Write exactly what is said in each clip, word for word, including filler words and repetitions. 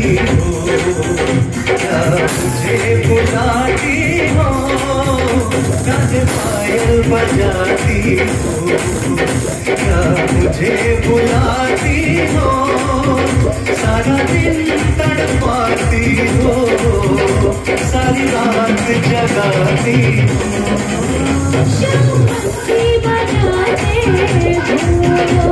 हो, क्या मुझे बुलाती हो, कान पायल बजाती हो, क्या मुझे बुलाती हो, सारा दिन तड़पाती हो, सारी रात जगाती हो, शंखी बजाते हो।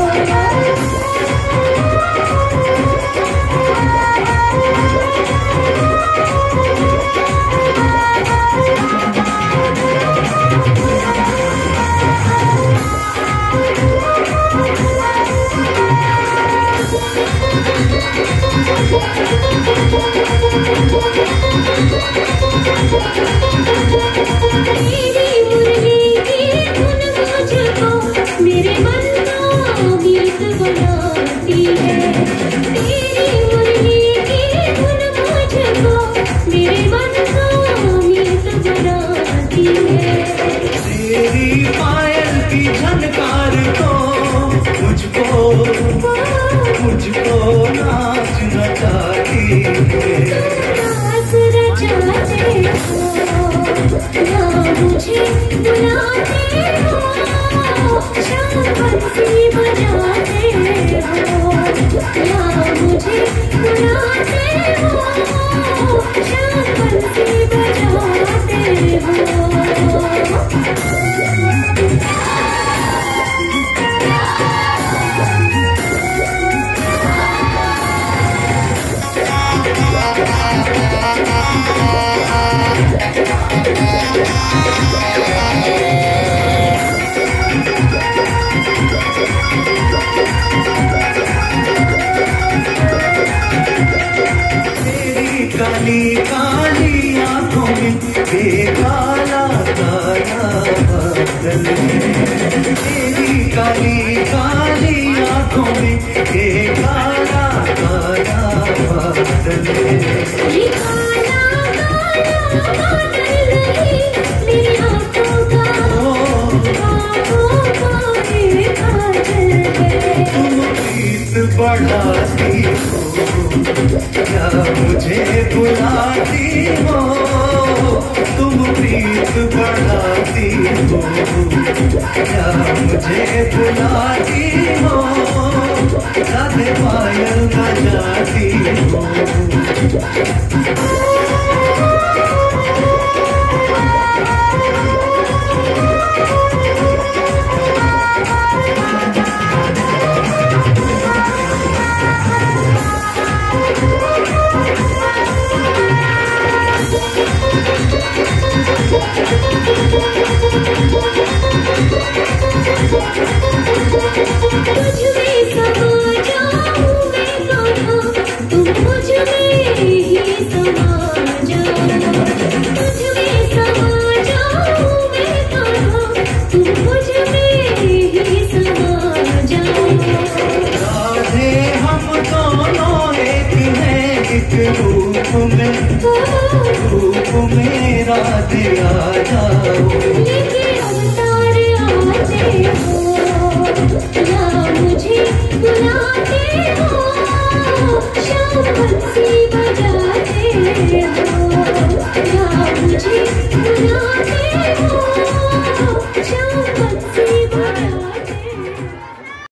बढ़ाती हो, क्या मुझे बुलाती हो, तुम प्रीत बढ़ाती हो, क्या मुझे बुलाती हो, राधे पायल बजाती हो। रूप में रूप मेरा दिया जाओ, लेके अवतार आते